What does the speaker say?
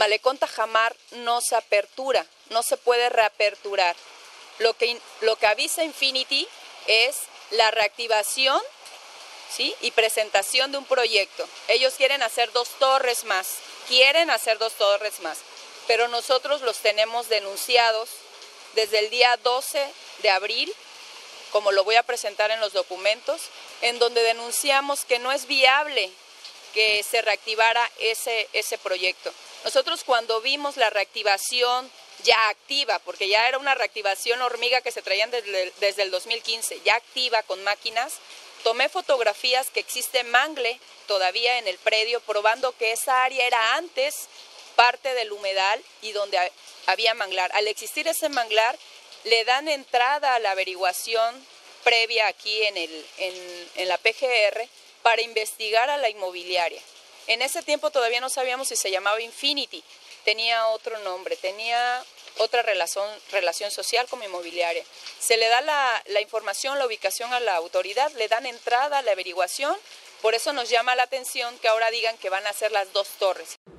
malecón Tajamar no se apertura, no se puede reaperturar. Lo que avisa Infinity es la reactivación, ¿sí?, y presentación de un proyecto. Ellos quieren hacer 2 torres más, pero nosotros los tenemos denunciados desde el día 12 de abril, como lo voy a presentar en los documentos, en donde denunciamos que no es viable que se reactivara ese proyecto. Nosotros cuando vimos la reactivación ya activa, porque ya era una reactivación hormiga que se traían desde el 2015, ya activa con máquinas, tomé fotografías que existe mangle todavía en el predio, probando que esa área era antes parte del humedal y donde había manglar. Al existir ese manglar, le dan entrada a la averiguación previa aquí en la PGR para investigar a la inmobiliaria. En ese tiempo todavía no sabíamos si se llamaba Infinity, tenía otro nombre, tenía otra relación social como inmobiliaria. Se le da la información, la ubicación a la autoridad, le dan entrada a la averiguación, por eso nos llama la atención que ahora digan que van a hacer las 2 torres.